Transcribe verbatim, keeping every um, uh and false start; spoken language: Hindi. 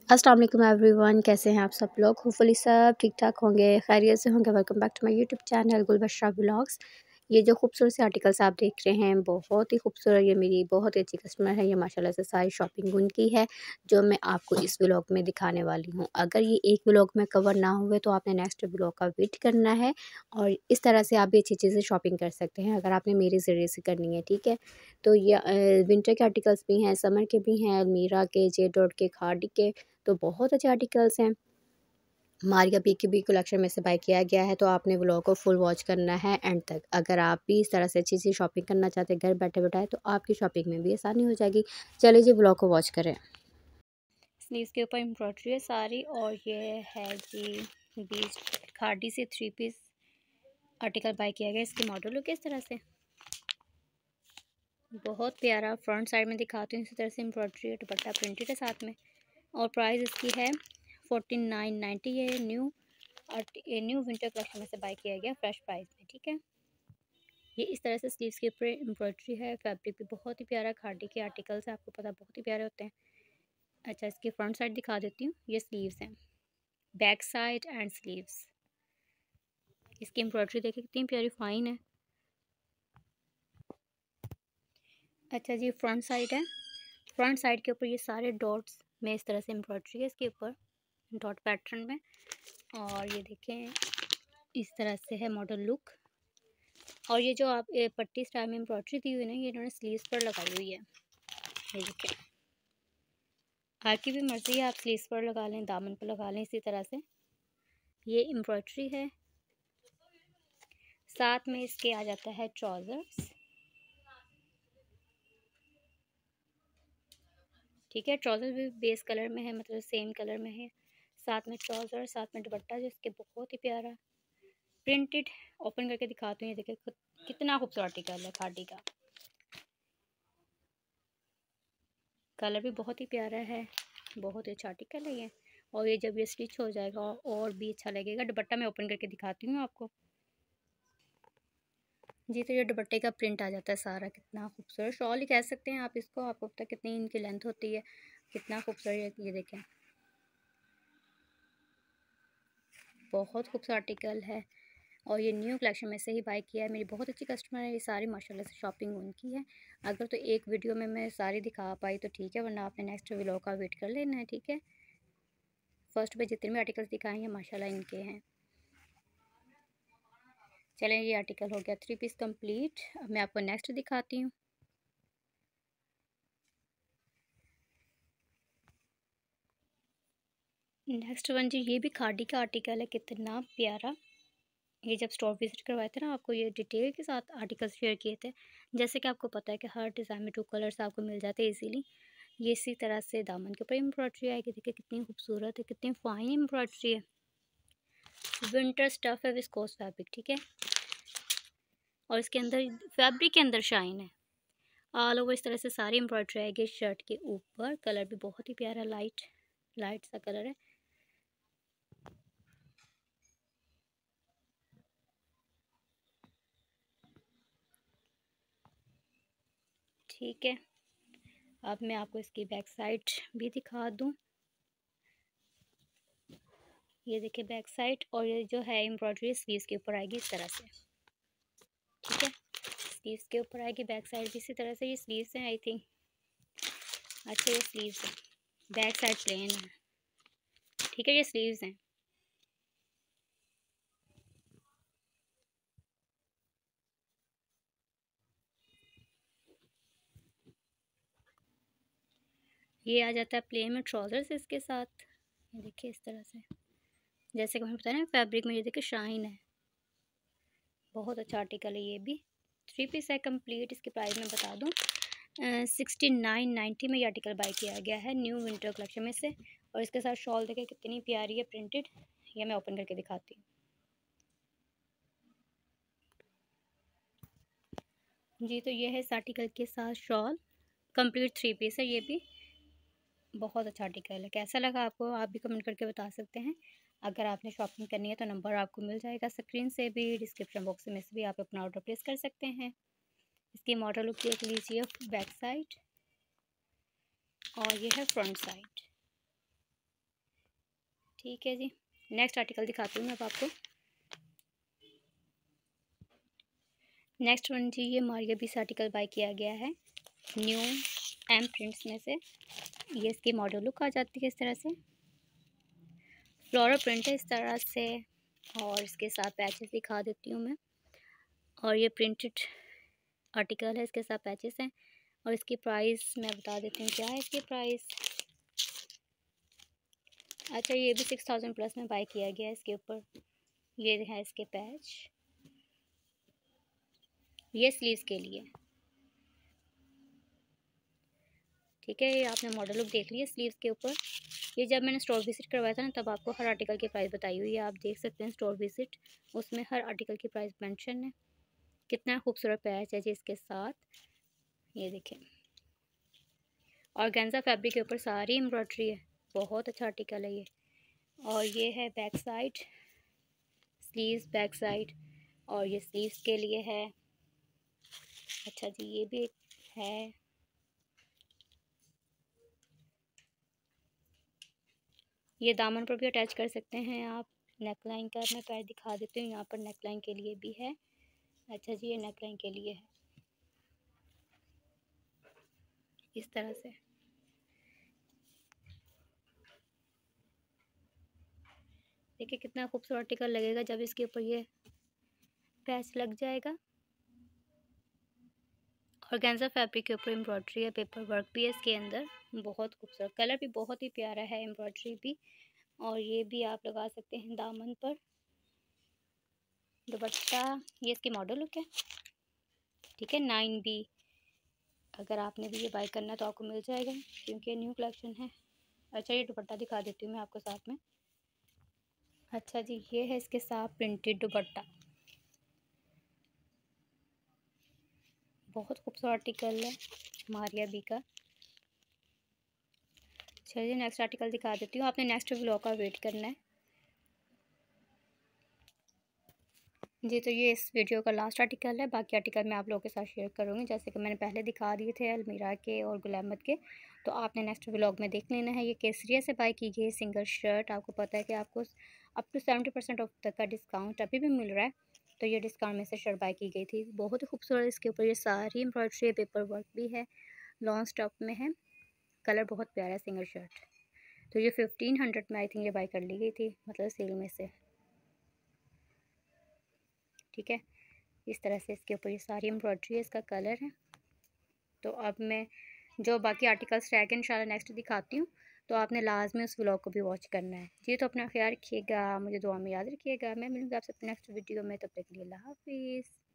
अस्सलाम वालेकुम एवरीवन, कैसे हैं आप सब लोग। होपफुली सब ठीक ठाक होंगे, खैरियत से होंगे। Welcome back to my YouTube channel Gulbashra vlogs. ये जो खूबसूरत से आर्टिकल्स आप देख रहे हैं बहुत ही खूबसूरत, ये मेरी बहुत ही अच्छी कस्टमर है। ये माशाल्लाह से सारी शॉपिंग उनकी है जो मैं आपको इस व्लॉग में दिखाने वाली हूँ। अगर ये एक व्लॉग में कवर ना हुए तो आपने नेक्स्ट व्लॉग का वेट करना है और इस तरह से आप भी अच्छी चीज़ें शॉपिंग कर सकते हैं अगर आपने मेरे ज़रिए से करनी है, ठीक है। तो ये विंटर के आर्टिकल्स भी हैं, समर के भी हैं, अलमीरा के, जे डॉट के, खादी के, तो बहुत अच्छे आर्टिकल्स हैं। मारिया बी की भी कलेक्शन में से बाय किया गया है, तो आपने व्लॉग को फुल वॉच करना है एंड तक। अगर आप भी इस तरह से अच्छी सी शॉपिंग करना चाहते हैं घर बैठे बैठाए तो आपकी शॉपिंग में भी आसानी हो जाएगी। चलिए जी व्लॉग को वॉच करें। स्लीव्स के ऊपर एम्ब्रॉयडरी है सारी, और ये है जी बीच खादी से थ्री पीस आर्टिकल बाय किया गया। इसकी मॉडल लुक इस तरह से बहुत प्यारा। फ्रंट साइड में दिखाती हूँ इसी तरह से एम्ब्रॉयडरी है, दुपट्टा प्रिंटेड है साथ में, और प्राइस इसकी है फोर्टी नाइन नाइन्टी। ये न्यू और ये न्यू विंटर कलेक्शन में से बाय किया गया फ्रेश प्राइस में, ठीक है। ये इस तरह से स्लीव्स के ऊपर एम्ब्रॉयडरी है, फैब्रिक भी बहुत ही प्यारा, खादी के आर्टिकल्स है, आपको पता बहुत ही प्यारे होते हैं। अच्छा, इसकी फ्रंट साइड दिखा देती हूँ। ये स्लीव्स हैं, बैक साइड एंड स्लीव्स। इसकी एम्ब्रॉयडरी देखिए कितनी प्यारी फाइन है। अच्छा जी, फ्रंट साइड है। फ्रंट साइड के ऊपर ये सारे डॉट्स में इस तरह से एम्ब्रॉयडरी है इसके ऊपर डॉट पैटर्न में, और ये देखें इस तरह से है मॉडल लुक। और ये जो आप पट्टी स्टाइल में एम्ब्रॉयडरी दी हुई है ना, ये इन्होंने स्लीव्स पर लगाई हुई है। ये देखें, आपकी भी मर्ज़ी है, आप स्लीव्स पर लगा लें, दामन पर लगा लें इसी तरह से। ये एम्ब्रॉयडरी है, साथ में इसके आ जाता है ट्राउज़र्स, ठीक है। ट्राउज़र भी बेस कलर में है, मतलब सेम कलर में है। साथ में ट्राउज़र, साथ में दुपट्टा जिसके बहुत ही प्यारा प्रिंटेड। ओपन करके दिखाती हूँ, ये देखिए कितना खूबसूरत आर्टिकल है। खादी का कलर भी बहुत ही प्यारा है, बहुत ही अच्छा आर्टिकल है ये। और ये जब ये स्टिच हो जाएगा और भी अच्छा लगेगा। दुपट्टा मैं ओपन करके दिखाती हूँ आपको जी। तो ये दुपट्टे का प्रिंट आ जाता है सारा, कितना खूबसूरत शॉल ही कह सकते हैं आप इसको। आपको पता कितनी इनकी लेंथ होती है, कितना खूबसूरत। ये देखें बहुत खूबसूरत आर्टिकल है, और ये न्यू कलेक्शन में से ही बाय किया है। मेरी बहुत अच्छी कस्टमर है, ये सारी माशाल्लाह से शॉपिंग उनकी है। अगर तो एक वीडियो में मैं सारी दिखा पाई तो ठीक है, वरना आपने नेक्स्ट व्लॉग का वेट कर लेना है, ठीक है। फर्स्ट पे जितने भी आर्टिकल्स दिखाए हैं माशाल्लाह इनके हैं। चलें, ये आर्टिकल हो गया थ्री पीस कंप्लीट। अब मैं आपको नेक्स्ट दिखाती हूँ। नेक्स्ट वन जी, ये भी खादी का आर्टिकल है, कितना प्यारा। ये जब स्टोर विजिट करवाए थे ना, आपको ये डिटेल के साथ आर्टिकल शेयर किए थे। जैसे कि आपको पता है कि हर डिज़ाइन में टू कलर्स आपको मिल जाते हैं इजीली। ये इसी तरह से दामन के ऊपर एम्ब्रॉयडरी आएगी, देखिए कितनी खूबसूरत है, कितनी फाइन एम्ब्रॉयडरी है। विंटर स्टफ है, विस्कोस फैब्रिक, ठीक है। और इसके अंदर फैब्रिक के अंदर शाइन है। ऑल ओवर इस तरह से सारी एम्ब्रॉयडरी आएगी शर्ट के ऊपर। कलर भी बहुत ही प्यारा, लाइट लाइट सा कलर है। ठीक है, अब मैं आपको इसकी बैक साइड भी दिखा दूं। ये देखिए बैक साइड, और ये जो है एम्ब्रॉयडरी स्लीव्स के ऊपर आएगी इस तरह से, ठीक है। स्लीव्स के ऊपर आएगी, बैक साइड भी इसी तरह से। ये स्लीव्स हैं आई थिंक। अच्छा, ये स्लीव्स हैं, बैक साइड प्लेन है, ठीक है। ये स्लीव्स हैं। ये आ जाता है प्लेन में ट्राउज़र्स इसके साथ। ये देखिए इस तरह से, जैसे कि हमें पता है ना फैब्रिक में, ये देखिए शाइन है, बहुत अच्छा आर्टिकल है। ये भी थ्री पीस है कंप्लीट। इसकी प्राइस मैं बता दूँ, सिक्सटी नाइन नाइन्टी में ये आर्टिकल बाय किया गया है न्यू विंटर कलेक्शन में से। और इसके साथ शॉल देखिए कितनी प्यारी है, प्रिंटेड। ये मैं ओपन करके दिखाती हूँ जी। तो ये है इस आर्टिकल के साथ शॉल, कंप्लीट थ्री पीस है। ये भी बहुत अच्छा आर्टिकल है। कैसा लगा आपको, आप भी कमेंट करके बता सकते हैं। अगर आपने शॉपिंग करनी है तो नंबर आपको मिल जाएगा स्क्रीन से भी, डिस्क्रिप्शन बॉक्स में से भी आप अपना ऑर्डर प्लेस कर सकते हैं। इसकी मॉडल लुक देख लीजिए, बैक साइड, और ये है फ्रंट साइड। ठीक है जी, नेक्स्ट आर्टिकल दिखाती हूँ मैं अब आपको। नेक्स्ट वन जी, ये मारिया बीस आर्टिकल बाय किया गया है न्यू एम प्रिंट्स में से। ये इसकी मॉडल लुक आ जाती है इस तरह से, फ्लोरल प्रिंट है इस तरह से, और इसके साथ पैचेस दिखा देती हूँ मैं। और ये प्रिंटेड आर्टिकल है, इसके साथ पैचेस हैं। और इसकी प्राइस मैं बता देती हूँ क्या है इसकी प्राइस। अच्छा, ये भी सिक्स थाउजेंड प्लस में बाय किया गया है। इसके ऊपर ये है इसके पैच, ये स्लीव्स के लिए, ठीक है। ये आपने मॉडल लुक देख लिया स्लीव्स के ऊपर। ये जब मैंने स्टोर विजिट करवाया था ना, तब आपको हर आर्टिकल की प्राइस बताई हुई है, आप देख सकते हैं स्टोर विजिट, उसमें हर आर्टिकल की प्राइस मेंशन है। कितना खूबसूरत पैच है जी इसके साथ, ये देखें। ऑर्गेन्जा फैब्रिक के ऊपर सारी एम्ब्रॉयडरी है, बहुत अच्छा आर्टिकल है ये। और ये है back side, sleeves back side, और ये स्लीव्स के लिए है। अच्छा जी, ये भी है, ये दामन पर भी अटैच कर सकते हैं आप। नेक लाइन का मैं पैर दिखा देती हूँ, यहाँ पर नेक लाइन के लिए भी है। अच्छा जी, ये नेक लाइन के लिए है इस तरह से। देखिए कितना खूबसूरत आर्टिकल लगेगा जब इसके ऊपर ये पैच लग जाएगा। ऑर्गेन्जा फैब्रिक के ऊपर एम्ब्रॉयडरी है, पेपर वर्क भी है इसके अंदर, बहुत खूबसूरत, कलर भी बहुत ही प्यारा है, एम्ब्रॉयडरी भी। और ये भी आप लगा सकते हैं दामन पर। दुपट्टा, ये इसकी मॉडल लुक है, ठीक है। नाइन बी, अगर आपने भी ये बाय करना है तो आपको मिल जाएगा, क्योंकि न्यू कलेक्शन है। अच्छा, ये दुपट्टा दिखा देती हूँ मैं आपको साथ में। अच्छा जी, ये है इसके साथ प्रिंटेड दुपट्टा, बहुत खूबसूरत आर्टिकल है मारिया बी का। चलिए नेक्स्ट आर्टिकल दिखा देती हूँ, आपने नेक्स्ट व्लॉग का वेट करना है जी। तो ये इस वीडियो का लास्ट आर्टिकल है, बाकी आर्टिकल मैं आप लोगों के साथ शेयर करूँगी, जैसे कि मैंने पहले दिखा दिए थे अलमीरा के और गुलामत के। तो आपने नेक्स्ट व्लॉग में देख लेना है। ये केसरिया से बाय की गई सिंगल शर्ट, आपको पता है कि आपको up to seventy percent off तक का डिस्काउंट अभी भी मिल रहा है। तो ये डिस्काउंट में से शर्ट बाय की गई थी, बहुत ही खूबसूरत। इसके ऊपर ये सारी एम्ब्रॉयडरी, पेपर वर्क भी है, लॉन्ग स्टॉप में है, कलर बहुत प्यारा है सिंगल शर्ट। तो ये फिफ्टीन हंड्रेड में आई थिंक ये बाय कर ली गई थी, मतलब सेल में से, ठीक है। इस तरह से इसके ऊपर ये सारी एम्ब्रॉयडरी है, इसका कलर है। तो अब मैं जो बाकी आर्टिकल्स रह गए इंशाल्लाह नेक्स्ट दिखाती हूँ, तो आपने लाजमी उस व्लॉग को भी वॉच करना है जी। तो अपना ख्याल रखिएगा, मुझे दुआ में याद रखिएगा। मैं मिलूँगी आपसे नेक्स्ट वीडियो में, तब तक के लिए अल्लाह हाफिज़।